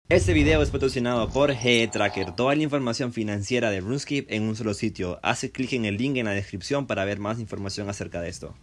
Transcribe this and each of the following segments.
Este video es patrocinado por GeTracker, toda la información financiera de RuneScape en un solo sitio. Hace clic en el link en la descripción para ver más información acerca de esto.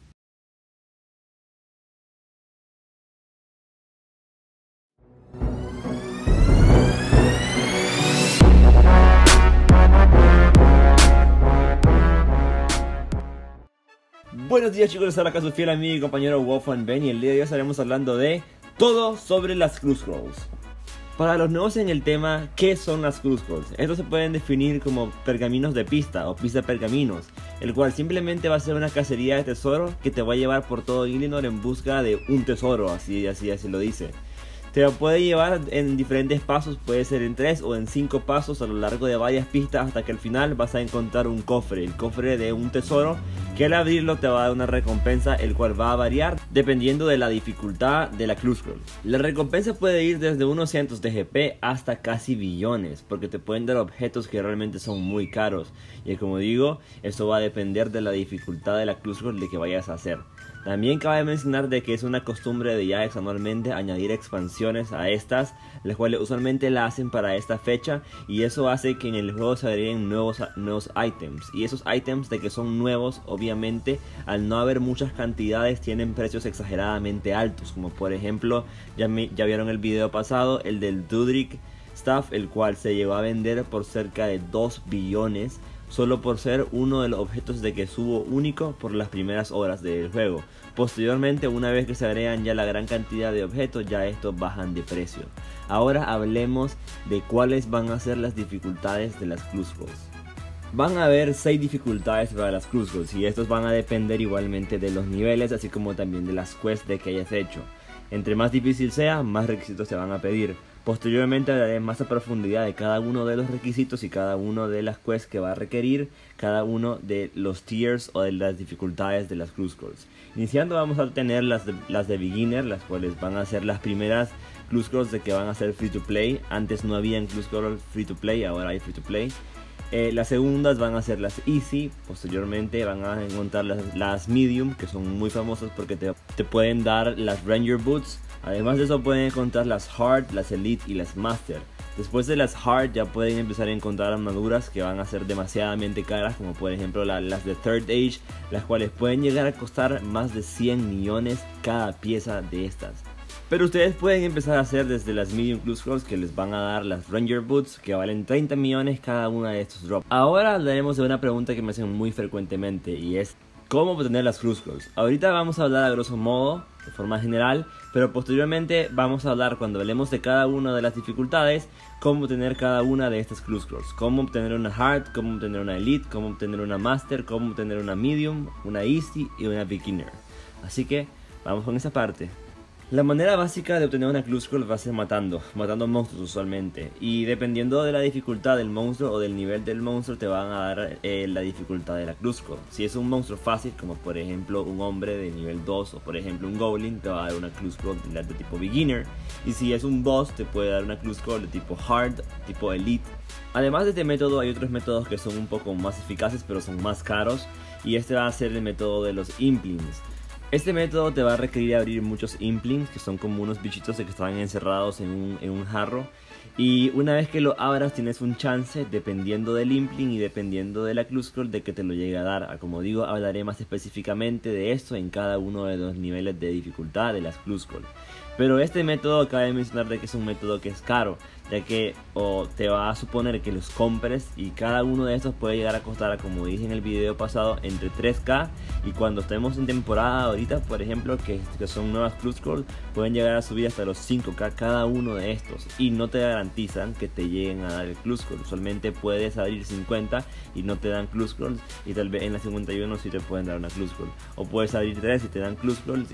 Buenos días chicos, les habla acá su fiel amigo y compañero WolfandBen y el día de hoy estaremos hablando de todo sobre las Clue Scrolls. Para los nuevos en el tema, ¿qué son las Clue Scrolls? Estos se pueden definir como pergaminos de pista o pista de pergaminos, el cual simplemente va a ser una cacería de tesoro que te va a llevar por todo Illinois en busca de un tesoro, así lo dice. Te lo puede llevar en diferentes pasos, puede ser en 3 o en 5 pasos a lo largo de varias pistas hasta que al final vas a encontrar un cofre, el cofre de un tesoro que al abrirlo te va a dar una recompensa el cual va a variar dependiendo de la dificultad de la Clue Scroll. La recompensa puede ir desde unos cientos de GP hasta casi billones porque te pueden dar objetos que realmente son muy caros y como digo, esto va a depender de la dificultad de la Clue Scroll de que vayas a hacer. También cabe mencionar de que es una costumbre de Jagex anualmente añadir expansiones a estas, las cuales usualmente la hacen para esta fecha y eso hace que en el juego se agreguen nuevos ítems y esos ítems de que son nuevos obviamente al no haber muchas cantidades tienen precios exageradamente altos, como por ejemplo ya vieron el video pasado, el del Dudrik Staff, el cual se llegó a vender por cerca de 2 billones solo por ser uno de los objetos de que subo único por las primeras horas del juego. Posteriormente, una vez que se agregan ya la gran cantidad de objetos, ya estos bajan de precio. Ahora hablemos de cuáles van a ser las dificultades de las Clue Scrolls. Van a haber 6 dificultades para las Clue Scrolls y estos van a depender igualmente de los niveles, así como también de las quests de que hayas hecho. Entre más difícil sea, más requisitos te van a pedir. Posteriormente hablaré más a profundidad de cada uno de los requisitos y cada uno de las quests que va a requerir cada uno de los tiers o de las dificultades de las Clue Scrolls. Iniciando vamos a tener las de beginner, las cuales van a ser las primeras Clue Scrolls de que van a ser free to play. Antes no habían Clue Scrolls free to play, ahora hay free to play. Las segundas van a ser las easy, posteriormente van a encontrar las medium, que son muy famosas porque te pueden dar las ranger boots. Además de eso pueden encontrar las hard, las elite y las master. Después de las hard ya pueden empezar a encontrar armaduras que van a ser demasiadamente caras, como por ejemplo las de Third Age, las cuales pueden llegar a costar más de 100 millones cada pieza de estas. Pero ustedes pueden empezar a hacer desde las Medium Clue Scrolls que les van a dar las Ranger Boots que valen 30 millones cada una de estos drops. Ahora hablaremos de una pregunta que me hacen muy frecuentemente y es ¿cómo obtener las Clue Scrolls? Ahorita vamos a hablar a grosso modo, de forma general, pero posteriormente vamos a hablar cuando hablemos de cada una de las dificultades, cómo obtener cada una de estas Clue Scrolls. Cómo obtener una Hard, cómo obtener una Elite, cómo obtener una Master, cómo obtener una Medium, una Easy y una Beginner. Así que vamos con esa parte. La manera básica de obtener una Clue Scroll va a ser matando monstruos usualmente. Y dependiendo de la dificultad del monstruo o del nivel del monstruo te van a dar la dificultad de la Clue Scroll. Si es un monstruo fácil como por ejemplo un hombre de nivel 2 o por ejemplo un goblin te va a dar una Clue Scroll de tipo beginner. Y si es un boss te puede dar una Clue Scroll de tipo hard, tipo elite. Además de este método hay otros métodos que son un poco más eficaces pero son más caros. Y este va a ser el método de los implings. Este método te va a requerir abrir muchos implings, que son como unos bichitos que están encerrados en un jarro. Y una vez que lo abras tienes un chance, dependiendo del impling y dependiendo de la Clue Scroll, de que te lo llegue a dar. Como digo, hablaré más específicamente de esto en cada uno de los niveles de dificultad de las Clue Scroll. Pero este método cabe mencionar de que es un método que es caro, ya que te va a suponer que los compres y cada uno de estos puede llegar a costar, como dije en el video pasado, entre 3k y cuando estemos en temporada ahorita, por ejemplo, que son nuevas Clue Scrolls, pueden llegar a subir hasta los 5k cada uno de estos y no te garantizan que te lleguen a dar el Clue Scroll. Usualmente puedes abrir 50 y no te dan Clue Scrolls y tal vez en la 51 sí te pueden dar una Clue Scroll, o puedes abrir 3 y te dan Clue Scrolls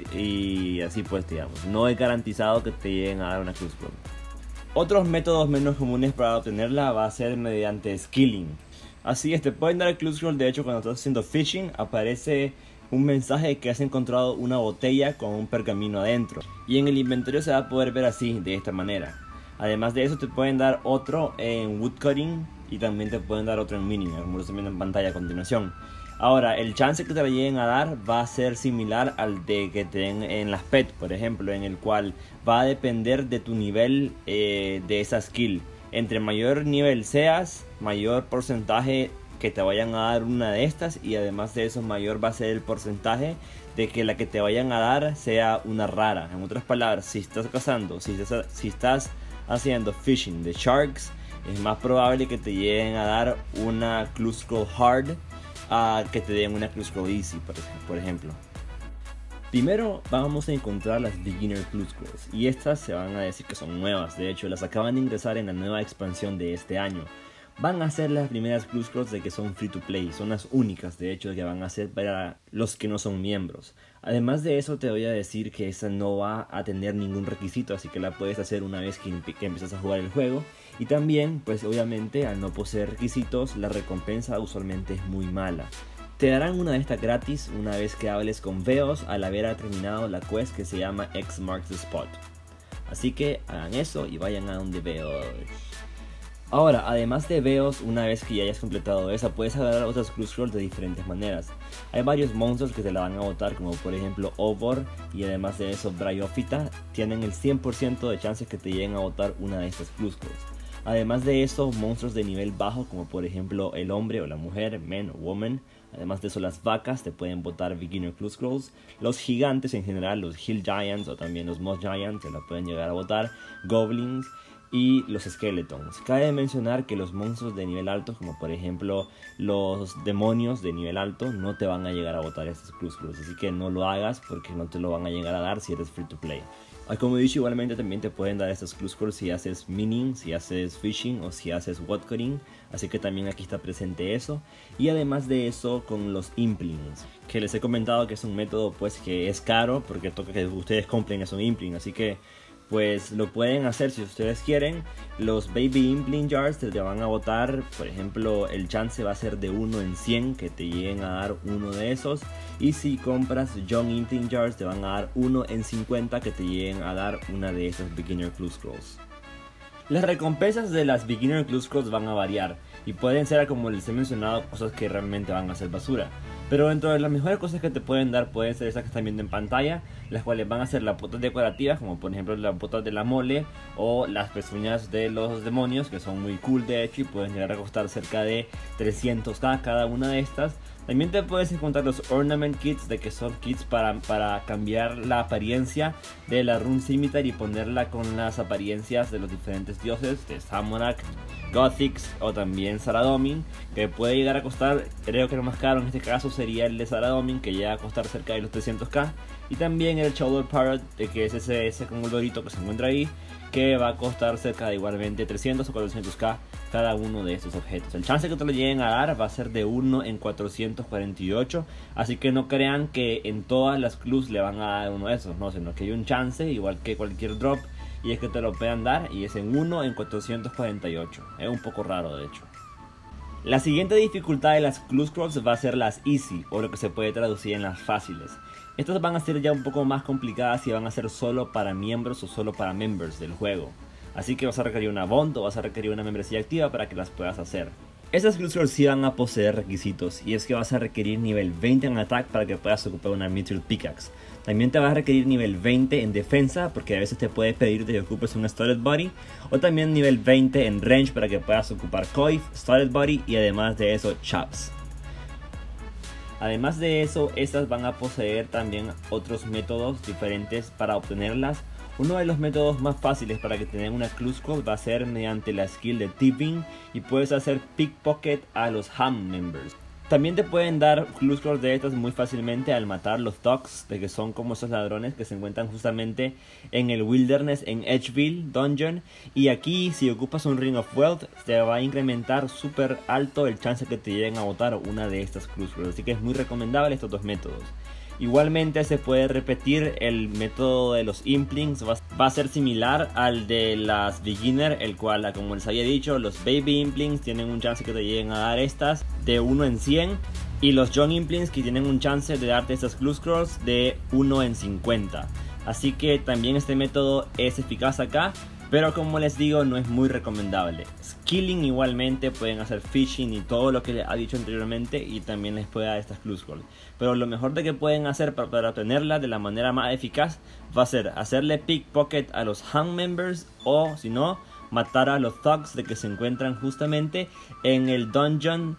y así pues digamos, no es garantizado que te lleguen a dar una Clue Scroll. Otros métodos menos comunes para obtenerla va a ser mediante skilling. Así es, te pueden dar el Clue Scroll. De hecho, cuando estás haciendo fishing aparece un mensaje que has encontrado una botella con un pergamino adentro y en el inventario se va a poder ver así, de esta manera. Además de eso te pueden dar otro en woodcutting y también te pueden dar otro en mining, como lo están viendo en pantalla a continuación. Ahora, el chance que te la lleguen a dar va a ser similar al de que te den en las pet, por ejemplo, en el cual va a depender de tu nivel de esa skill. Entre mayor nivel seas, mayor porcentaje que te vayan a dar una de estas, y además de eso mayor va a ser el porcentaje de que la que te vayan a dar sea una rara. En otras palabras, si estás cazando, si estás haciendo fishing de sharks, es más probable que te lleguen a dar una Clue Scroll Hard a que te den una Clue Scroll Easy, por ejemplo. Primero vamos a encontrar las Beginner Clue Scrolls, y estas se van a decir que son nuevas. De hecho, las acaban de ingresar en la nueva expansión de este año. Van a ser las primeras Clue Scrolls de que son free to play, son las únicas de hecho que van a ser para los que no son miembros. Además de eso, te voy a decir que esa no va a tener ningún requisito, así que la puedes hacer una vez que empiezas a jugar el juego. Y también, pues obviamente, al no poseer requisitos, la recompensa usualmente es muy mala. Te darán una de estas gratis una vez que hables con Veos al haber terminado la quest que se llama X Marks the Spot. Así que hagan eso y vayan a donde Veos. Ahora, además de Veos, una vez que ya hayas completado esa, puedes agarrar otras Clue Scrolls de diferentes maneras. Hay varios monstruos que te la van a botar, como por ejemplo Ovor, y además de eso Bryophyta, tienen el 100% de chances que te lleguen a botar una de estas Clue Scrolls. Además de eso, monstruos de nivel bajo, como por ejemplo el hombre o la mujer, man o woman. Además de eso, las vacas te pueden botar Beginner Clue Scrolls. Los gigantes en general, los Hill Giants o también los Moss Giants, te la pueden llegar a botar. Goblins y los Skeletons. Cabe mencionar que los monstruos de nivel alto, como por ejemplo los demonios de nivel alto, no te van a llegar a botar estos Clue Scrolls, así que no lo hagas porque no te lo van a llegar a dar si eres free to play. Como he dicho, igualmente también te pueden dar estos Clue Scrolls si haces mining, si haces fishing o si haces woodcutting, así que también aquí está presente eso. Y además de eso, con los implings, que les he comentado que es un método pues que es caro porque toca que ustedes compren esos implings, así que pues lo pueden hacer si ustedes quieren. Los Baby Impling Jars te van a botar, por ejemplo, el chance va a ser de 1 en 100 que te lleguen a dar uno de esos. Y si compras Young Impling Jars te van a dar 1 en 50 que te lleguen a dar una de esas Beginner Clue Scrolls. Las recompensas de las Beginner Clue Scrolls van a variar y pueden ser, como les he mencionado, cosas que realmente van a ser basura. Pero dentro de las mejores cosas que te pueden dar pueden ser esas que están viendo en pantalla, las cuales van a ser las botas decorativas, como por ejemplo las botas de la mole o las pezuñas de los demonios, que son muy cool de hecho y pueden llegar a costar cerca de 300k cada una de estas. También te puedes encontrar los Ornament Kits, de que son kits para cambiar la apariencia de la Rune Scimitar y ponerla con las apariencias de los diferentes dioses, de Zamorak, Gothics o también Saradomin, que puede llegar a costar, creo que lo más caro en este caso sería el de Saradomin, que llega a costar cerca de los 300k. Y también el Shadow Parrot, que es ese como el dorito que se encuentra ahí, que va a costar cerca de igualmente 300 o 400k cada uno de estos objetos. El chance que te lo lleguen a dar va a ser de 1 en 448, así que no crean que en todas las clues le van a dar uno de esos, no, sino que hay un chance igual que cualquier drop, y es que te lo puedan dar, y es en 1 en 448. Es un poco raro de hecho. La siguiente dificultad de las Clue Scrolls va a ser las Easy, o lo que se puede traducir en las fáciles. Estas van a ser ya un poco más complicadas y van a ser solo para miembros o solo para members del juego. Así que vas a requerir una bond o vas a requerir una membresía activa para que las puedas hacer. Estas Clue Scrolls sí van a poseer requisitos, y es que vas a requerir nivel 20 en attack para que puedas ocupar una Mithril Pickaxe. También te vas a requerir nivel 20 en defensa, porque a veces te puede pedir que ocupes una Studded Body, o también nivel 20 en range para que puedas ocupar Coif, Studded Body y además de eso Chops. Además de eso, estas van a poseer también otros métodos diferentes para obtenerlas. Uno de los métodos más fáciles para que tengan una Clue Scroll va a ser mediante la skill de Tipping, y puedes hacer Pickpocket a los Ham Members. También te pueden dar Clue Scrolls de estas muy fácilmente al matar los Thugs, de que son como esos ladrones que se encuentran justamente en el Wilderness en Edgeville Dungeon. Y aquí, si ocupas un Ring of Wealth, te va a incrementar súper alto el chance que te lleguen a botar una de estas Clue Scrolls. Así que es muy recomendable estos dos métodos. Igualmente se puede repetir el método de los Implings, va a ser similar al de las Beginner, el cual, como les había dicho, los Baby Implings tienen un chance que te lleguen a dar estas de 1 en 100, y los Young Implings que tienen un chance de darte estas Clue Scrolls de 1 en 50. Así que también este método es eficaz acá, pero como les digo, no es muy recomendable. Skilling igualmente, pueden hacer fishing y todo lo que les ha dicho anteriormente, y también les puede dar estas Clue Scrolls. Pero lo mejor de que pueden hacer para obtenerla de la manera más eficaz va a ser hacerle pickpocket a los Hang Members, o si no, matar a los thugs de que se encuentran justamente en el dungeon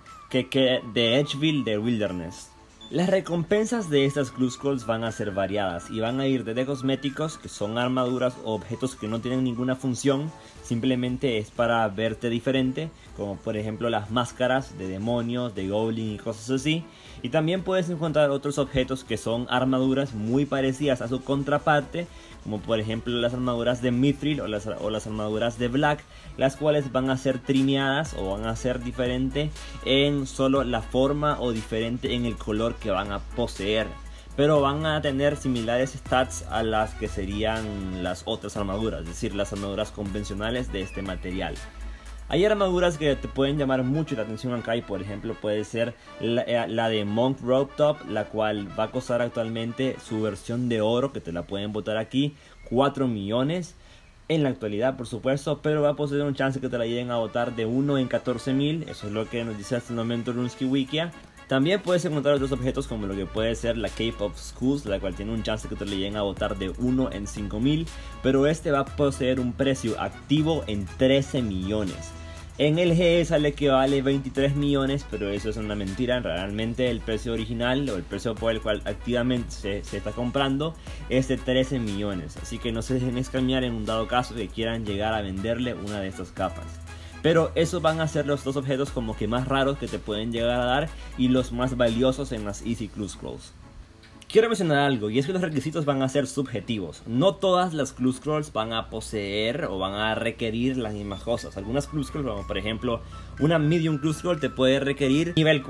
de Edgeville de Wilderness. Las recompensas de estas Clue Scrolls van a ser variadas y van a ir desde cosméticos, que son armaduras o objetos que no tienen ninguna función, simplemente es para verte diferente, como por ejemplo las máscaras de demonios, de goblin y cosas así. Y también puedes encontrar otros objetos que son armaduras muy parecidas a su contraparte, como por ejemplo las armaduras de Mithril o las armaduras de Black, las cuales van a ser trimeadas o van a ser diferentes en solo la forma o diferente en el color que van a poseer, pero van a tener similares stats a las que serían las otras armaduras, es decir, las armaduras convencionales de este material. Hay armaduras que te pueden llamar mucho la atención acá, y por ejemplo puede ser la de Monk Rope Top, la cual va a costar actualmente su versión de oro, que te la pueden botar aquí, 4 millones en la actualidad por supuesto, pero va a poseer un chance que te la lleguen a botar de 1 en 14.000, eso es lo que nos dice hasta el momento Runescape Wikia. También puedes encontrar otros objetos como lo que puede ser la Cape of Skulls, la cual tiene un chance que te le lleguen a botar de 1 en 5.000, pero este va a poseer un precio activo en 13 millones. En el GE sale que vale 23 millones, pero eso es una mentira. Realmente el precio original o el precio por el cual activamente se está comprando es de 13 millones. Así que no se dejen escañar en un dado caso que quieran llegar a venderle una de estas capas. Pero esos van a ser los dos objetos como que más raros que te pueden llegar a dar y los más valiosos en las Easy Clue Scrolls. Quiero mencionar algo, y es que los requisitos van a ser subjetivos. No todas las Clue Scrolls van a poseer o van a requerir las mismas cosas. Algunas Clue Scrolls, como por ejemplo una Medium Clue Scroll, te puede requerir nivel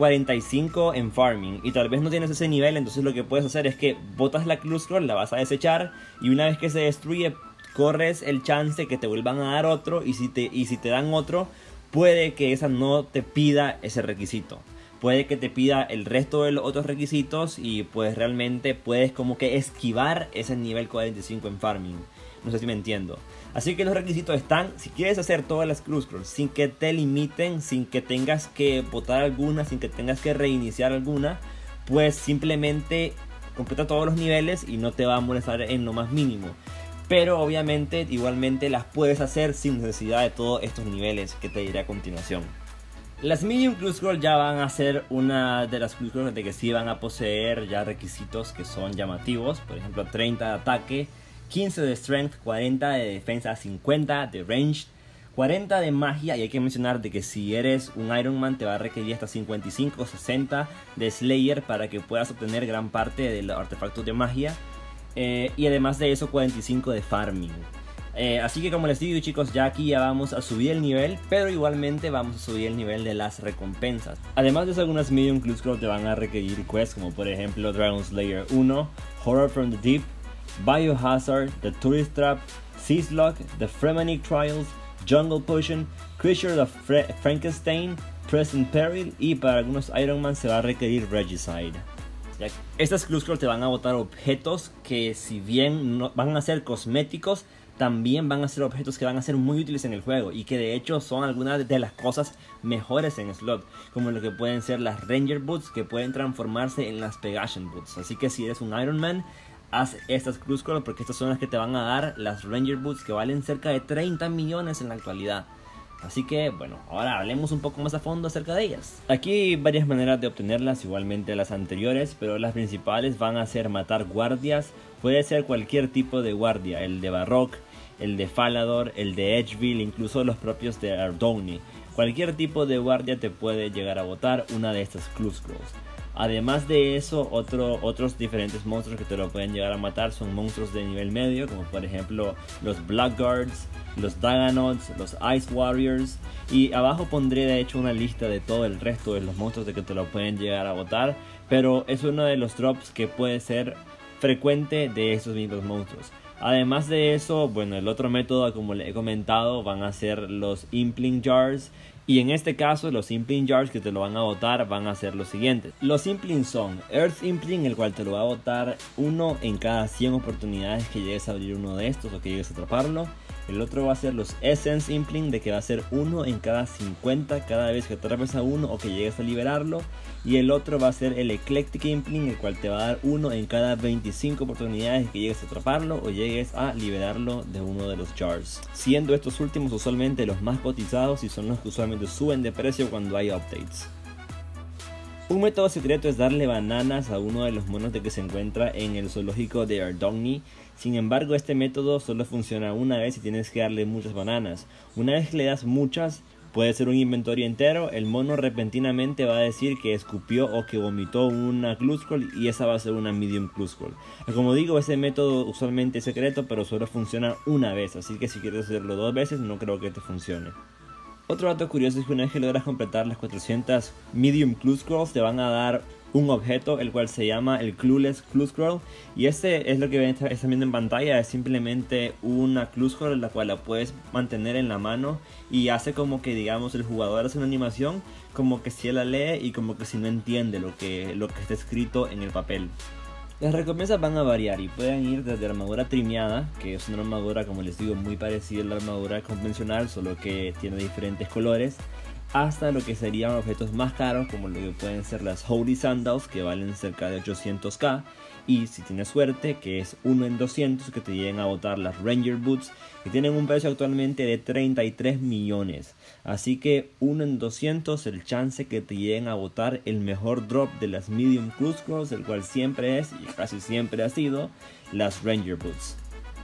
45 en Farming, y tal vez no tienes ese nivel. Entonces lo que puedes hacer es que botas la Clue Scroll, la vas a desechar, y una vez que se destruye corres el chance que te vuelvan a dar otro, y si te dan otro, puede que esa no te pida ese requisito. Puede que te pida el resto de los otros requisitos, y pues realmente puedes como que esquivar ese nivel 45 en Farming. No sé si me entiendo. Así que los requisitos están: si quieres hacer todas las Clue Scrolls sin que te limiten, sin que tengas que botar alguna, sin que tengas que reiniciar alguna, pues simplemente completa todos los niveles y no te va a molestar en lo más mínimo. Pero obviamente igualmente las puedes hacer sin necesidad de todos estos niveles que te diré a continuación. Las Medium Clue Scrolls ya van a ser una de las Clue Scrolls de que sí van a poseer ya requisitos que son llamativos. Por ejemplo, 30 de ataque, 15 de Strength, 40 de defensa, 50 de Ranged, 40 de magia. Y hay que mencionar de que si eres un Iron Man te va a requerir hasta 55 o 60 de Slayer para que puedas obtener gran parte de los artefactos de magia. Y además de eso 45 de Farming. Así que como les digo, chicos, ya aquí ya vamos a subir el nivel, pero igualmente vamos a subir el nivel de las recompensas. Además de eso, algunas Medium Clue Scrolls te van a requerir quests como por ejemplo Dragon Slayer 1, Horror from the Deep, Biohazard, The Tourist Trap, Seaslock, The Fremennik Trials, Jungle Potion, Creature of Frankenstein, Present Peril, y para algunos Iron Man se va a requerir Regicide. Estas Clue Scrolls te van a botar objetos que, si bien no van a ser cosméticos, también van a ser objetos que van a ser muy útiles en el juego, y que de hecho son algunas de las cosas mejores en slot, como lo que pueden ser las Ranger Boots, que pueden transformarse en las Pegation Boots. Así que si eres un Iron Man, haz estas Clue Scrolls, porque estas son las que te van a dar las Ranger Boots, que valen cerca de 30 millones en la actualidad. Así que bueno, ahora hablemos un poco más a fondo acerca de ellas. Aquí hay varias maneras de obtenerlas, igualmente las anteriores, pero las principales van a ser matar guardias. Puede ser cualquier tipo de guardia, el de Varrock, el de Falador, el de Edgeville, incluso los propios de Ardougne. Cualquier tipo de guardia te puede llegar a botar una de estas Clue Scrolls. Además de eso, otros diferentes monstruos que te lo pueden llegar a matar son monstruos de nivel medio, como por ejemplo los Blackguards, los Daganauts, los Ice Warriors. Y abajo pondré de hecho una lista de todo el resto de los monstruos de que te lo pueden llegar a botar, pero es uno de los drops que puede ser frecuente de estos mismos monstruos. Además de eso, bueno, el otro método, como les he comentado, van a ser los Impling Jars. Y en este caso, los Impling Jars que te lo van a botar van a ser los siguientes. Los Impling son Earth Impling, el cual te lo va a botar uno en cada 100 oportunidades que llegues a abrir uno de estos o que llegues a atraparlo. El otro va a ser los Essence Impling, de que va a ser uno en cada 50 cada vez que atrapes a uno o que llegues a liberarlo. Y el otro va a ser el Eclectic Impling, el cual te va a dar uno en cada 25 oportunidades que llegues a atraparlo o llegues a liberarlo de uno de los jars, siendo estos últimos usualmente los más cotizados y son los que usualmente suben de precio cuando hay updates. Un método secreto es darle bananas a uno de los monos de que se encuentra en el zoológico de Ardogny. Sin embargo, este método solo funciona una vez y tienes que darle muchas bananas. Una vez que le das muchas, puede ser un inventario entero, el mono repentinamente va a decir que escupió o que vomitó una Clue Scroll y esa va a ser una Medium Clue Scroll. Como digo, ese método usualmente es secreto, pero solo funciona una vez, así que si quieres hacerlo 2 veces no creo que te funcione. Otro dato curioso es que una vez que logras completar las 400 Medium Clue Scrolls te van a dar un objeto el cual se llama el Clueless Clue Scroll, y este es lo que están viendo en pantalla. Es simplemente una Clue Scroll la cual la puedes mantener en la mano y hace como que, digamos, el jugador hace una animación como que si él la lee y como que si no entiende lo que está escrito en el papel. Las recompensas van a variar y pueden ir desde armadura trimeada, que es una armadura, como les digo, muy parecida a la armadura convencional, solo que tiene diferentes colores, hasta lo que serían objetos más caros, como lo que pueden ser las Holy Sandals, que valen cerca de 800k, y si tienes suerte, que es 1 en 200, que te lleguen a botar las Ranger Boots, que tienen un precio actualmente de 33 millones. Así que 1 en 200 el chance que te lleguen a botar el mejor drop de las Medium Clue Scrolls, el cual siempre es, y casi siempre ha sido, las Ranger Boots.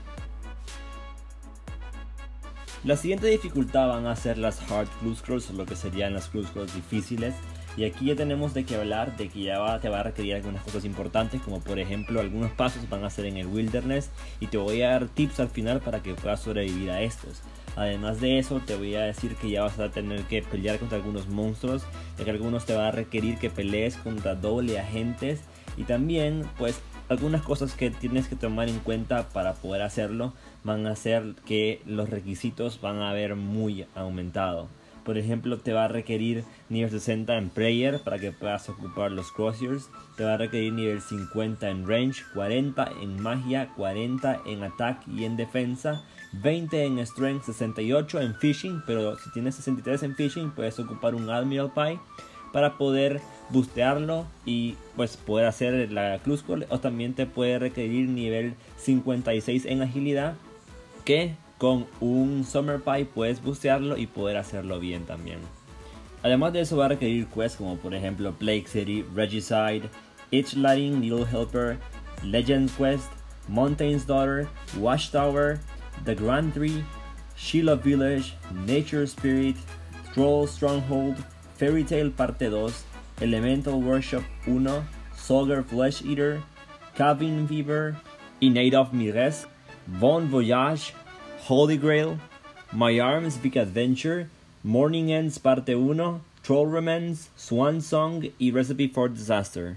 La siguiente dificultad van a ser las Hard Clue Scrolls, o lo que serían las Clue Scrolls difíciles. Y aquí ya tenemos de qué hablar, de que ya te va a requerir algunas cosas importantes, como por ejemplo algunos pasos van a ser en el Wilderness, y te voy a dar tips al final para que puedas sobrevivir a estos. Además de eso, te voy a decir que ya vas a tener que pelear contra algunos monstruos, ya que algunos te van a requerir que pelees contra doble agentes, y también pues algunas cosas que tienes que tomar en cuenta para poder hacerlo van a ser que los requisitos van a haber muy aumentado. Por ejemplo, te va a requerir nivel 60 en Prayer para que puedas ocupar los Crosshair. Te va a requerir nivel 50 en Range, 40 en Magia, 40 en Attack y en Defensa, 20 en Strength, 68 en Fishing, pero si tienes 63 en Fishing puedes ocupar un Admiral Pie para poder boostearlo y pues poder hacer la Clue Scroll. O también te puede requerir nivel 56 en Agilidad, que con un Summer Pie puedes boostearlo y poder hacerlo bien también. Además de eso va a requerir quests como por ejemplo Plague City, Regicide, Itch Lighting, Needle Helper, Legend Quest, Montaigne's Daughter, Watchtower, The Grand Tree, Sheila Village, Nature Spirit, Troll Stronghold, Fairy Tail Parte 2, Elemental Workshop 1, Solgar Flesh Eater, Cabin Fever, Innate of Mires, Bon Voyage, Holy Grail, My Arms Big Adventure, Morning Ends Parte 1, Troll Remains, Swan Song y Recipe for Disaster.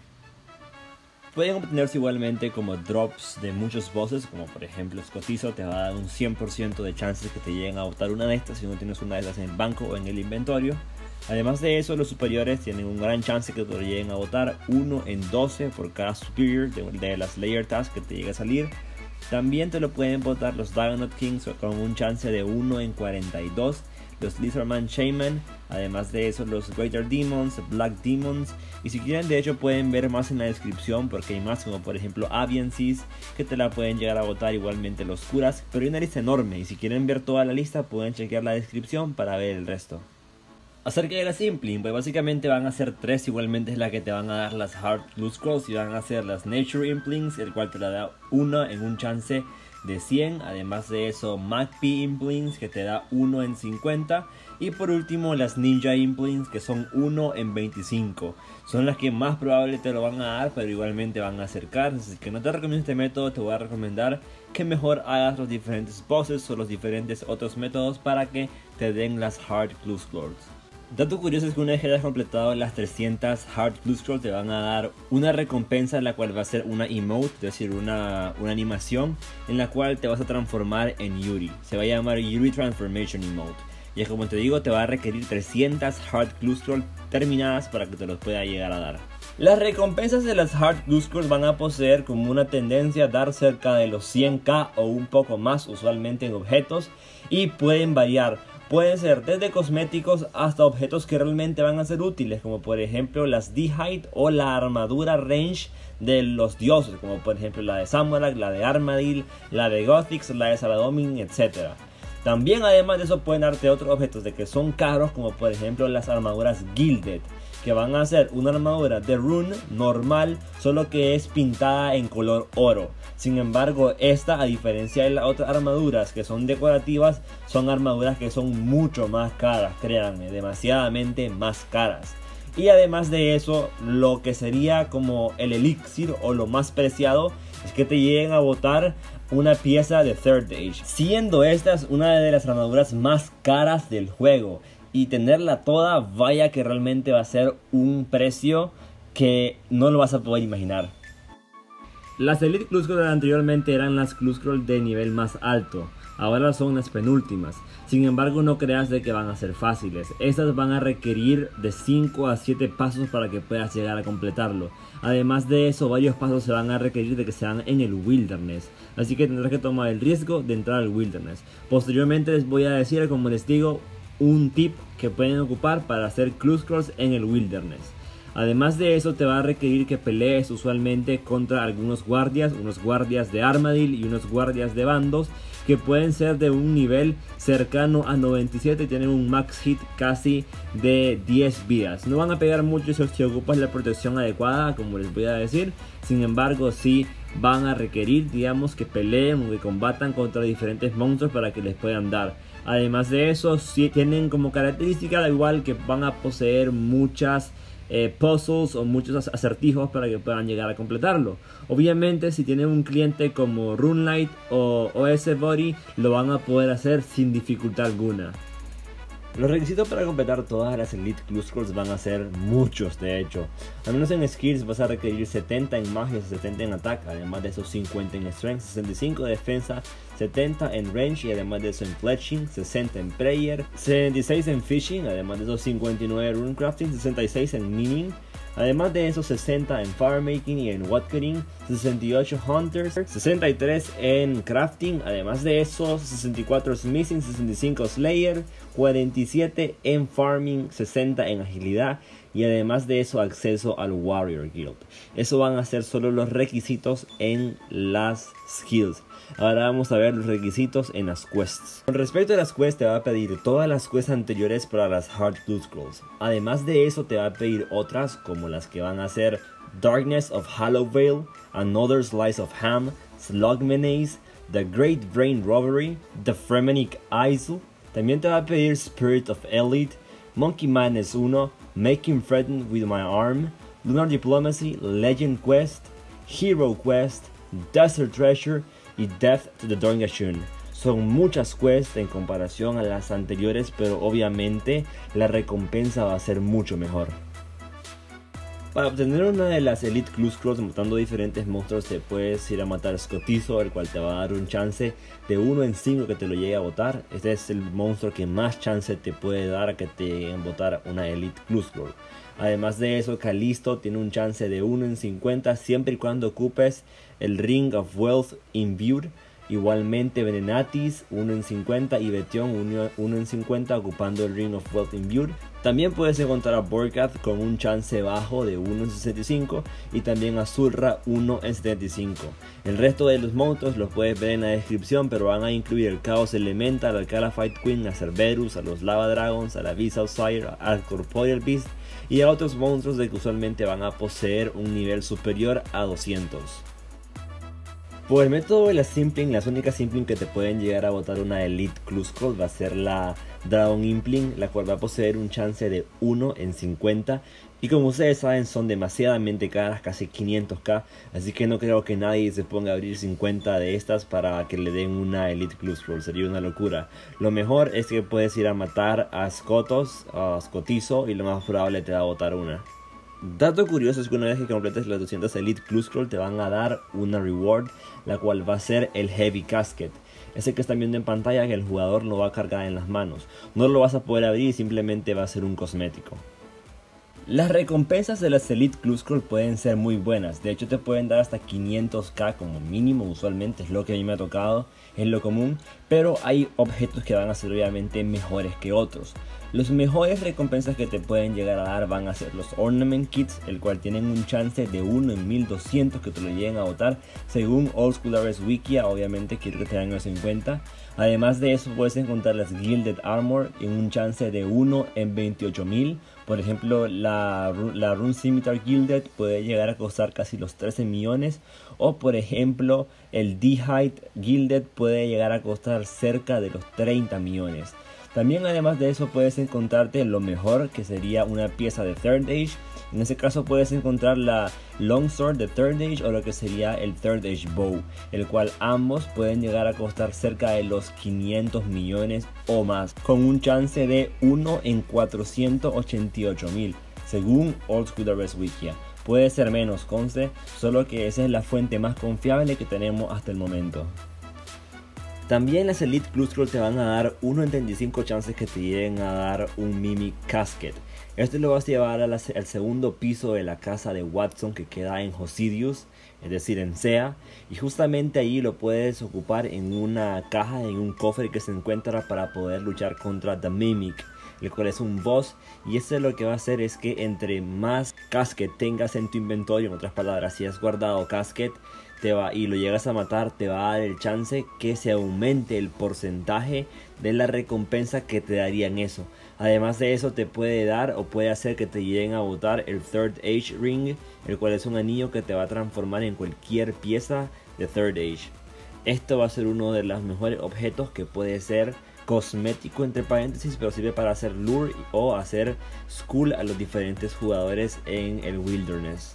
Pueden obtenerse igualmente como drops de muchos bosses, como por ejemplo Scotizo te va a dar un 100% de chances que te lleguen a botar una de estas si no tienes una de estas en el banco o en el inventario. Además de eso, los superiores tienen un gran chance que te lo lleguen a botar 1 en 12 por cada superior de las Layer Tasks que te llegue a salir. También te lo pueden botar los Dagonut Kings con un chance de 1 en 42, los Lizardman Shaman, además de eso los Greater Demons, Black Demons, y si quieren de hecho pueden ver más en la descripción porque hay más, como por ejemplo Avian Seas, que te la pueden llegar a botar, igualmente los curas, pero hay una lista enorme y si quieren ver toda la lista pueden chequear la descripción para ver el resto. Acerca de las Impling, pues básicamente van a ser 3, igualmente es la que te van a dar las Hard Clue Scrolls, y van a ser las Nature Implings, el cual te la da 1 en un chance de 100, además de eso Magpie Implings que te da 1 en 50, y por último las Ninja Implings que son 1 en 25, son las que más probable te lo van a dar, pero igualmente van a acercar, así que no te recomiendo este método, te voy a recomendar que mejor hagas los diferentes bosses o los diferentes otros métodos para que te den las Hard Clue Scrolls. Dato curioso es que una vez que hayas completado las 300 Hard Clue Scrolls te van a dar una recompensa en la cual va a ser una emote, es decir, una animación en la cual te vas a transformar en Yuri. Se va a llamar Yuri Transformation Emote. Y es como te digo, te va a requerir 300 Hard Clue Scrolls terminadas para que te los pueda llegar a dar. Las recompensas de las Hard Glue Scrolls van a poseer como una tendencia a dar cerca de los 100k o un poco más usualmente en objetos, y pueden variar. Pueden ser desde cosméticos hasta objetos que realmente van a ser útiles, como por ejemplo las D-Hide o la armadura range de los dioses, como por ejemplo la de Zamorak, la de Armadyl, la de Gothix, la de Saradomin, etc. También además de eso pueden darte otros objetos de que son caros, como por ejemplo las armaduras Gilded, que van a ser una armadura de rune normal, solo que es pintada en color oro. Sin embargo, esta, a diferencia de las otras armaduras que son decorativas, son armaduras que son mucho más caras, créanme, demasiadamente más caras. Y además de eso, lo que sería como el elixir o lo más preciado es que te lleguen a botar una pieza de Third Age, siendo estas una de las armaduras más caras del juego. Y tenerla toda, vaya que realmente va a ser un precio que no lo vas a poder imaginar. Las Elite Glue Scrolls anteriormente eran las Glue Scrolls de nivel más alto, ahora son las penúltimas. Sin embargo, no creas de que van a ser fáciles. Estas van a requerir de 5 a 7 pasos para que puedas llegar a completarlo. Además de eso, varios pasos se van a requerir de que sean en el Wilderness, así que tendrás que tomar el riesgo de entrar al Wilderness. Posteriormente les voy a decir, como les digo, un tip que pueden ocupar para hacer Glue Scrolls en el Wilderness. Además de eso, te va a requerir que pelees usualmente contra algunos guardias, unos guardias de Armadyl y unos guardias de bandos, que pueden ser de un nivel cercano a 97 y tienen un max hit casi de 10 vidas. No van a pegar mucho si ocupas la protección adecuada, como les voy a decir. Sin embargo, sí van a requerir, digamos, que peleen o que combatan contra diferentes monstruos para que les puedan dar. Además de eso, sí tienen como característica al igual que van a poseer muchas puzzles o muchos acertijos para que puedan llegar a completarlo. Obviamente, si tienen un cliente como Runelite o OS Body, lo van a poder hacer sin dificultad alguna. Los requisitos para completar todas las Elite Glue Scrolls van a ser muchos, de hecho. Al menos en Skills vas a requerir 70 en magia, 70 en ataque, además de esos 50 en Strength, 65 de defensa, 70 en Range y además de eso en Fletching, 60 en Prayer, 76 en Fishing, además de esos 59 en Runecrafting, 66 en Mining. Además de esos 60 en Farmmaking y en Woodcutting, 68 Hunters, 63 en Crafting, además de esos 64 Smithing, 65 Slayer, 47 en Farming, 60 en Agilidad y además de eso acceso al Warrior Guild. Eso van a ser solo los requisitos en las skills. Ahora vamos a ver los requisitos en las quests. Con respecto a las quests, te va a pedir todas las quests anteriores para las Hard Glue Scrolls. Además de eso, te va a pedir otras como las que van a ser Darkness of Hallowvale, Another Slice of Ham, Slug Menace, The Great Brain Robbery, The Fremenic Isle. También te va a pedir Spirit of Elite, Monkey Madness 1, Making Friend with My Arm, Lunar Diplomacy, Legend Quest, Hero Quest, Desert Treasure y Death to the Dorngashun. Son muchas quests en comparación a las anteriores, pero obviamente la recompensa va a ser mucho mejor. Para obtener una de las Elite Glue Scrolls matando diferentes monstruos, te puedes ir a matar Scotizo, el cual te va a dar un chance de 1 en 5 que te lo llegue a botar. Este es el monstruo que más chance te puede dar a que te lleguen a botar una Elite Glue Scroll. Además de eso, Callisto tiene un chance de 1 en 50 siempre y cuando ocupes el Ring of Wealth Imbued. Igualmente Venenatis 1 en 50 y Betion 1 en 50 ocupando el Ring of Wealth Imbued. También puedes encontrar a Borkath con un chance bajo de 1 en 65 y también a Zulrah 1 en 75. El resto de los monstruos los puedes ver en la descripción, pero van a incluir el Chaos Elemental, al Calaphite Queen, a Cerberus, a los Lava Dragons, a la Beast Outsider, al Corporeal Beast y a otros monstruos de que usualmente van a poseer un nivel superior a 200. Por el método de la Simpling, las únicas Simpling que te pueden llegar a botar una Elite Glue Scroll va a ser la Dragon Impling, la cual va a poseer un chance de 1 en 50. Y como ustedes saben, son demasiadamente caras, casi 500k. Así que no creo que nadie se ponga a abrir 50 de estas para que le den una Elite Glue Scroll. Sería una locura. Lo mejor es que puedes ir a matar a Scotizo y lo más probable te va a botar una. Dato curioso es que una vez que completes las 200 Elite Glue Scroll te van a dar una reward, la cual va a ser el Heavy Casket. Ese que están viendo en pantalla, que el jugador lo va a cargar en las manos. No lo vas a poder abrir y simplemente va a ser un cosmético. Las recompensas de las Elite Clue Scroll pueden ser muy buenas, de hecho te pueden dar hasta 500k como mínimo, usualmente es lo que a mí me ha tocado, es lo común, pero hay objetos que van a ser obviamente mejores que otros. Los mejores recompensas que te pueden llegar a dar van a ser los Ornament Kits, el cual tienen un chance de 1 en 1200 que te lo lleguen a botar, según Old School Ares Wikia, obviamente quiero que tengan eso en cuenta. Además de eso puedes encontrar las Gilded Armor en un chance de 1 en 28.000. Por ejemplo, la Rune Scimitar Gilded puede llegar a costar casi los 13 millones. O por ejemplo, el D-Height Gilded puede llegar a costar cerca de los 30 millones. También además de eso puedes encontrarte lo mejor, que sería una pieza de Third Age. En ese caso puedes encontrar la Longsword de Third Age o lo que sería el Third Age Bow, el cual ambos pueden llegar a costar cerca de los 500 millones o más, con un chance de 1 en 488.000, según Old School Ares Wikia. Puede ser menos, conste, solo que esa es la fuente más confiable que tenemos hasta el momento. También las Elite Clue Scroll te van a dar 1 en 35 chances que te lleguen a dar un Mimic Casket. Esto lo vas a llevar al segundo piso de la casa de Watson, que queda en Hosidius, es decir en Sea, y justamente ahí lo puedes ocupar en una caja, en un cofre que se encuentra para poder luchar contra The Mimic, el cual es un boss, y eso lo que va a hacer es que entre más Casket tengas en tu inventario, en otras palabras, si has guardado Casket y lo llegas a matar, te va a dar el chance que se aumente el porcentaje de la recompensa que te darían eso. Además de eso te puede dar o puede hacer que te lleguen a botar el Third Age Ring, el cual es un anillo que te va a transformar en cualquier pieza de Third Age. Esto va a ser uno de los mejores objetos que puede ser cosmético entre paréntesis, pero sirve para hacer lure o hacer school a los diferentes jugadores en el Wilderness.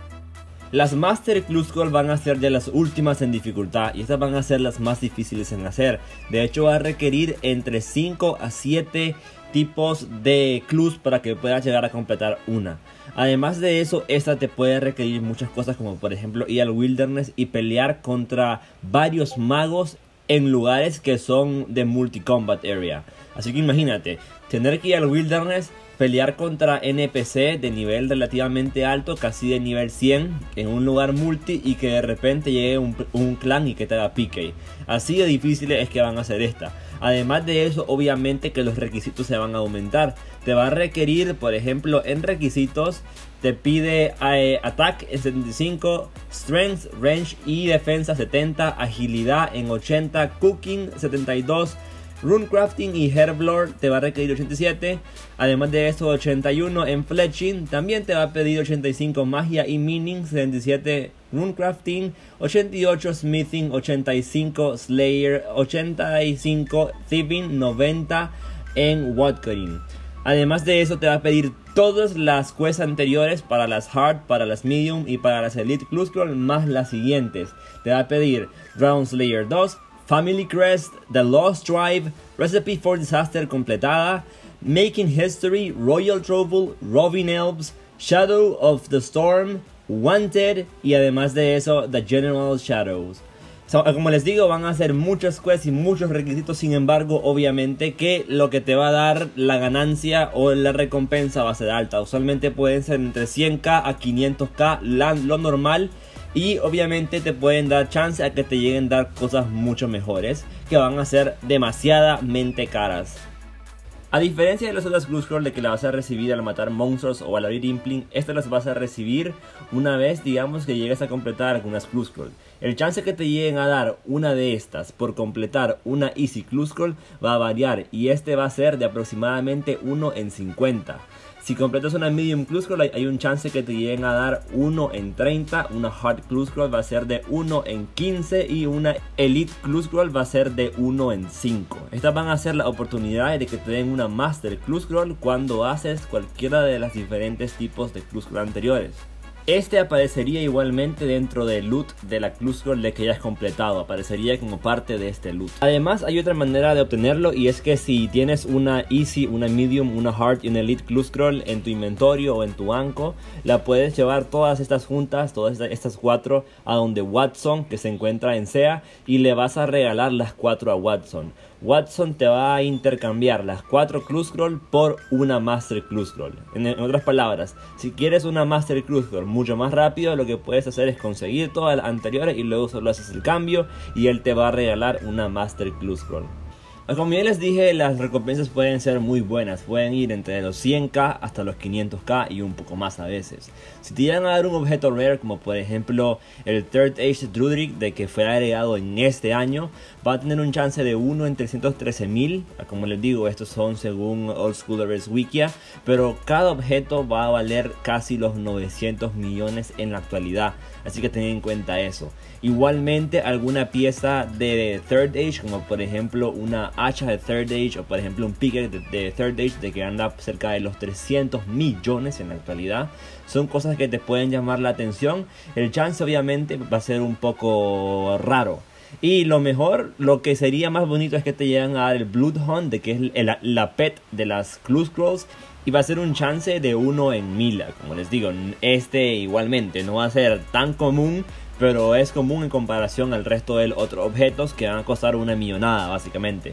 Las Master Clue Scroll van a ser ya las últimas en dificultad y estas van a ser las más difíciles en hacer. De hecho va a requerir entre 5 a 7 tipos de clues para que puedas llegar a completar una. Además de eso, esta te puede requerir muchas cosas, como por ejemplo ir al Wilderness y pelear contra varios magos en lugares que son de multi-combat area. Así que imagínate, tener que ir al Wilderness, pelear contra NPC de nivel relativamente alto, casi de nivel 100, en un lugar multi, y que de repente llegue un clan y que te haga PK. Así de difícil es que van a ser esta. Además de eso, obviamente que los requisitos se van a aumentar. Te va a requerir, por ejemplo, en requisitos, te pide Attack en 75, Strength, Range y Defensa 70, Agilidad en 80, Cooking 72, Runecrafting y Herblore te va a requerir 87. Además de eso, 81 en Fletching. También te va a pedir 85 Magia y Meaning, 77 Runecrafting, 88 Smithing, 85 Slayer, 85 Thieving, 90 en Woodcutting. Además de eso te va a pedir todas las quests anteriores para las Hard, para las Medium y para las Elite Clue Scroll, más las siguientes. Te va a pedir Drown Slayer 2, Family Crest, The Lost Tribe, Recipe for Disaster completada, Making History, Royal Trouble, Roving Elves, Shadow of the Storm, Wanted y además de eso The General Shadows. Como les digo, van a hacer muchas quests y muchos requisitos. Sin embargo, obviamente que lo que te va a dar la ganancia o la recompensa va a ser alta. Usualmente pueden ser entre 100k a 500k lo normal. Y obviamente te pueden dar chance a que te lleguen a dar cosas mucho mejores, que van a ser demasiadamente caras. A diferencia de las otras Clue Scroll de que la vas a recibir al matar monstruos o al abrir Impling, estas las vas a recibir una vez, digamos, que llegues a completar algunas Clue Scroll. El chance que te lleguen a dar una de estas por completar una Easy Clue Scroll va a variar, y este va a ser de aproximadamente 1 en 50. Si completas una Medium Clue Scroll hay un chance que te lleguen a dar 1 en 30, una Hard Clue Scroll va a ser de 1 en 15 y una Elite Clue Scroll va a ser de 1 en 5. Estas van a ser las oportunidades de que te den una Master Clue Scroll cuando haces cualquiera de los diferentes tipos de Clue Scroll anteriores. Este aparecería igualmente dentro del loot de la Clue Scroll de que hayas completado, aparecería como parte de este loot. Además hay otra manera de obtenerlo, y es que si tienes una Easy, una Medium, una Hard y una Elite Clue Scroll en tu inventario o en tu banco, la puedes llevar todas estas juntas, todas estas 4 a donde Watson, que se encuentra en Sea, y le vas a regalar las 4 a Watson. Watson te va a intercambiar las 4 Clue Scroll por una Master Clue Scroll. En otras palabras, si quieres una Master Clue Scroll mucho más rápido, lo que puedes hacer es conseguir todas las anteriores y luego solo haces el cambio y él te va a regalar una Master Clue Scroll. Como ya les dije, las recompensas pueden ser muy buenas, pueden ir entre los 100k hasta los 500k y un poco más a veces. Si te llegan a dar un objeto rare, como por ejemplo el Third Age Drudric de que fue agregado en este año, va a tener un chance de 1 en 313.000, como les digo, estos son según Old Schoolers Wikia, pero cada objeto va a valer casi los 900 millones en la actualidad, así que ten en cuenta eso. Igualmente alguna pieza de Third Age, como por ejemplo una hacha de Third Age o por ejemplo un picker de Third Age de que anda cerca de los 300 millones en la actualidad, son cosas que te pueden llamar la atención. El chance obviamente va a ser un poco raro. Y lo mejor, lo que sería más bonito es que te llegan a dar el Bloodhound, de que es la pet de las Clue Scrolls, y va a ser un chance de 1 en 1000. Como les digo, este igualmente no va a ser tan común, pero es común en comparación al resto de otros objetos que van a costar una millonada básicamente.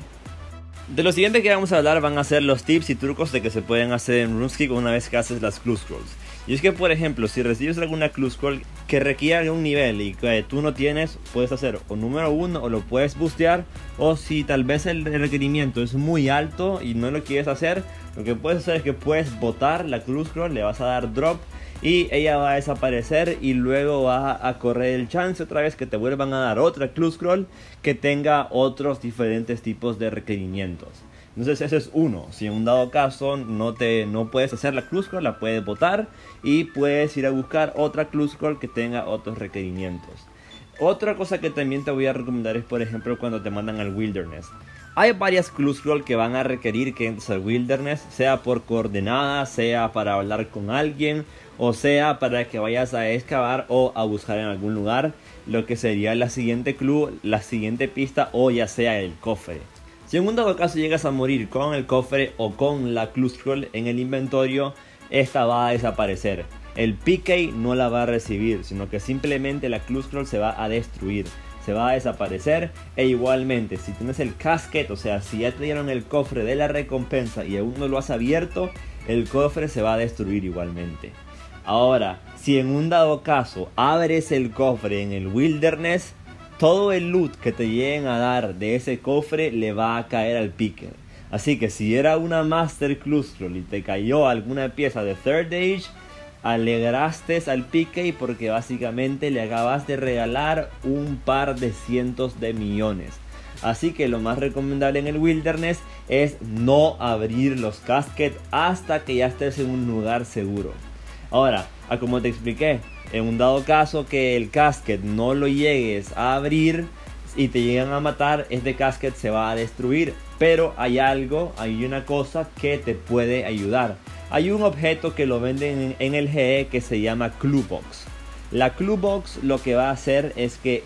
De lo siguiente que vamos a hablar van a ser los tips y trucos de que se pueden hacer en RuneScape una vez que haces las Clue Scrolls. Y es que por ejemplo, si recibes alguna Clue Scroll que requiera un nivel y que tú no tienes, puedes hacer o número 1 o lo puedes boostear, o si tal vez el requerimiento es muy alto y no lo quieres hacer, lo que puedes hacer es que puedes botar la Clue Scroll, le vas a dar drop y ella va a desaparecer y luego va a correr el chance otra vez que te vuelvan a dar otra Clue Scroll que tenga otros diferentes tipos de requerimientos. Entonces ese es uno. Si en un dado caso no puedes hacer la Clue Scroll, la puedes botar y puedes ir a buscar otra Clue Scroll que tenga otros requerimientos. Otra cosa que también te voy a recomendar es por ejemplo cuando te mandan al Wilderness. Hay varias Clue Scroll que van a requerir que entres al Wilderness, sea por coordenadas, sea para hablar con alguien, o sea para que vayas a excavar o a buscar en algún lugar lo que sería la siguiente clue, la siguiente pista o ya sea el cofre. Si en un dado caso llegas a morir con el cofre o con la Clue Scroll en el inventario, esta va a desaparecer. El PK no la va a recibir, sino que simplemente la Clue Scroll se va a destruir. Se va a desaparecer. E igualmente si tienes el casket, o sea si ya te dieron el cofre de la recompensa y aún no lo has abierto, el cofre se va a destruir igualmente. Ahora, si en un dado caso abres el cofre en el Wilderness, todo el loot que te lleguen a dar de ese cofre le va a caer al picker. Así que si era una Master Clue Scroll y te cayó alguna pieza de Third Age, alegraste al picker porque básicamente le acabas de regalar un par de cientos de millones. Así que lo más recomendable en el Wilderness es no abrir los caskets hasta que ya estés en un lugar seguro. Ahora, como te expliqué, en un dado caso que el casket no lo llegues a abrir y te llegan a matar, este casket se va a destruir. Pero hay una cosa que te puede ayudar. Hay un objeto que lo venden en el GE que se llama Clue Box. La Clue Box lo que va a hacer es que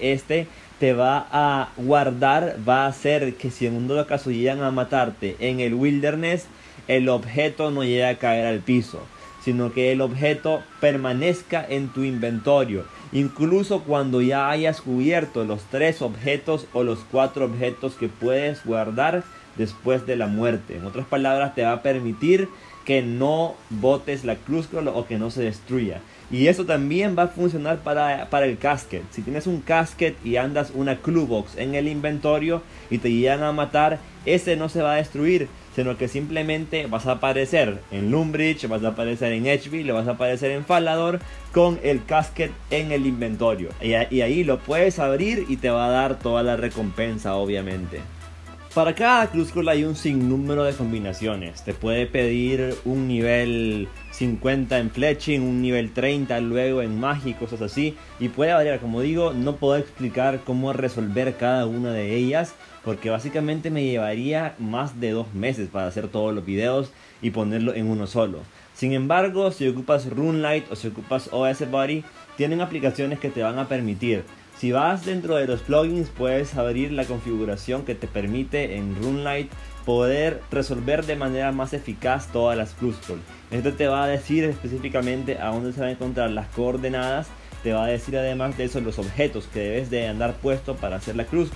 te va a guardar, va a hacer que si en un dado caso llegan a matarte en el Wilderness, el objeto no llegue a caer al piso, sino que el objeto permanezca en tu inventario, incluso cuando ya hayas cubierto los 3 objetos o los 4 objetos que puedes guardar después de la muerte. En otras palabras, te va a permitir que no botes la Clue Scroll o que no se destruya. Y eso también va a funcionar para el casket. Si tienes un casket y andas una Clue Box en el inventario y te llegan a matar, ese no se va a destruir, sino que simplemente vas a aparecer en Lumbridge, vas a aparecer en Edgeville, vas a aparecer en Falador con el casket en el inventario. Y ahí lo puedes abrir y te va a dar toda la recompensa, obviamente. Para cada Clue Scroll hay un sinnúmero de combinaciones. Te puede pedir un nivel 50 en Fletching, un nivel 30 luego en Magia y cosas así. Y puede variar, como digo, no puedo explicar cómo resolver cada una de ellas, porque básicamente me llevaría más de 2 meses para hacer todos los videos y ponerlo en uno solo. Sin embargo, si ocupas RuneLite o si ocupas OS Buddy, tienen aplicaciones que te van a permitir. Si vas dentro de los plugins, puedes abrir la configuración que te permite en RuneLite poder resolver de manera más eficaz todas las Clue Scroll. Esto te va a decir específicamente a dónde se van a encontrar las coordenadas. Te va a decir además de eso los objetos que debes de andar puesto para hacer la Clue Scroll.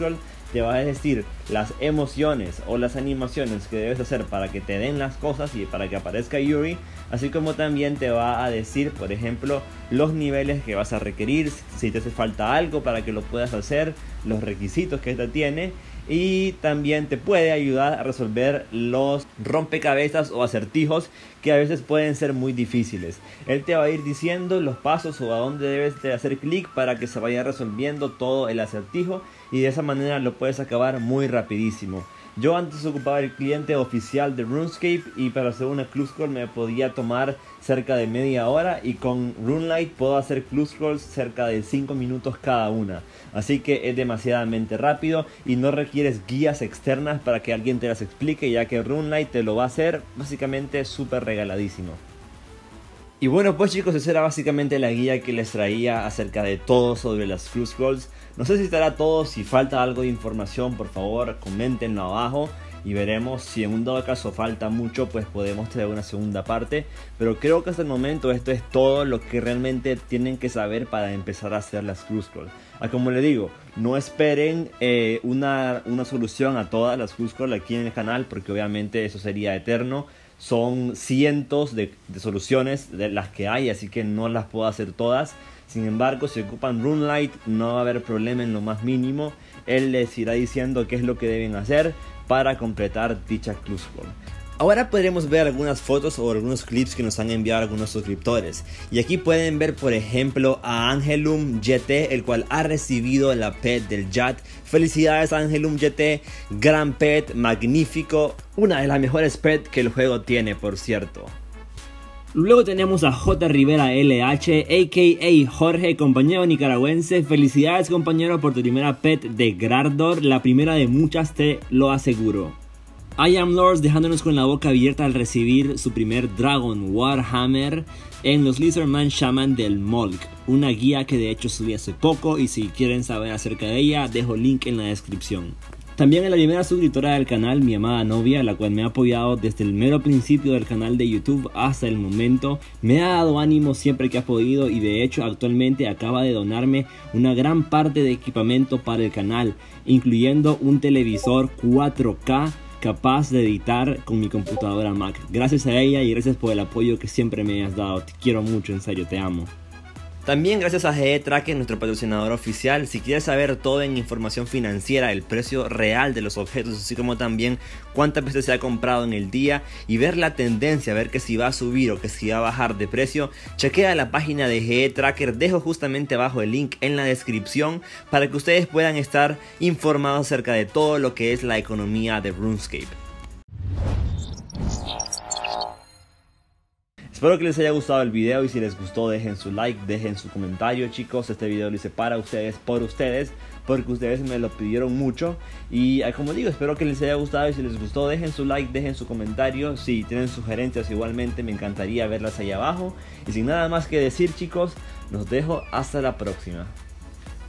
te va a decir las emociones o las animaciones que debes hacer para que te den las cosas y para que aparezca Yuri, así como también te va a decir, por ejemplo, los niveles que vas a requerir, si te hace falta algo para que lo puedas hacer, los requisitos que esta tiene, y también te puede ayudar a resolver los rompecabezas o acertijos que a veces pueden ser muy difíciles. Él te va a ir diciendo los pasos o a dónde debes de hacer clic para que se vaya resolviendo todo el acertijo, y de esa manera lo puedes acabar muy rapidísimo. Yo antes ocupaba el cliente oficial de RuneScape y para hacer una clue scroll me podía tomar cerca de media hora, y con RuneLite puedo hacer clue scrolls cerca de 5 minutos cada una. Así que es demasiadamente rápido y no requieres guías externas para que alguien te las explique, ya que RuneLite te lo va a hacer básicamente súper regaladísimo. Y bueno, pues chicos, esa era básicamente la guía que les traía acerca de todo sobre las clue scrolls. No sé si estará todo, si falta algo de información, por favor coméntenlo abajo y veremos. Si en un dado caso falta mucho, pues podemos traer una segunda parte, pero creo que hasta el momento esto es todo lo que realmente tienen que saber para empezar a hacer las clue scrolls. Como les digo, no esperen una solución a todas las clue scrolls aquí en el canal, porque obviamente eso sería eterno. Son cientos de soluciones de las que hay, así que no las puedo hacer todas. Sin embargo, si ocupan RuneLite no va a haber problema en lo más mínimo. Él les irá diciendo qué es lo que deben hacer para completar dicha clue scroll. Ahora podremos ver algunas fotos o algunos clips que nos han enviado algunos suscriptores. Y aquí pueden ver, por ejemplo, a Angelum GT, el cual ha recibido la pet del Jat. Felicidades Angelum GT, gran pet, magnífico, una de las mejores pet que el juego tiene, por cierto. Luego tenemos a J. Rivera LH, a.k.a. Jorge, compañero nicaragüense. Felicidades compañero por tu primera pet de Grardor, la primera de muchas, te lo aseguro. I Am Lords dejándonos con la boca abierta al recibir su primer Dragon Warhammer en los Lizardman Shaman del Molk, una guía que de hecho subí hace poco, y si quieren saber acerca de ella dejo link en la descripción. También a la primera suscriptora del canal, mi amada novia, la cual me ha apoyado desde el mero principio del canal de YouTube hasta el momento. Me ha dado ánimo siempre que ha podido, y de hecho actualmente acaba de donarme una gran parte de equipamiento para el canal, incluyendo un televisor 4K capaz de editar con mi computadora Mac. Gracias a ella y gracias por el apoyo que siempre me has dado. Te quiero mucho, en serio, te amo. También gracias a GE Tracker, nuestro patrocinador oficial. Si quieres saber todo en información financiera, el precio real de los objetos, así como también cuántas veces se ha comprado en el día, y ver la tendencia, ver que si va a subir o que si va a bajar de precio, chequea la página de GE Tracker. Dejo justamente abajo el link en la descripción para que ustedes puedan estar informados acerca de todo lo que es la economía de RuneScape. Espero que les haya gustado el video, y si les gustó dejen su like, dejen su comentario chicos. Este video lo hice para ustedes, por ustedes, porque ustedes me lo pidieron mucho. Y como digo, espero que les haya gustado, y si les gustó dejen su like, dejen su comentario. Si tienen sugerencias igualmente me encantaría verlas ahí abajo. Y sin nada más que decir chicos, los dejo hasta la próxima.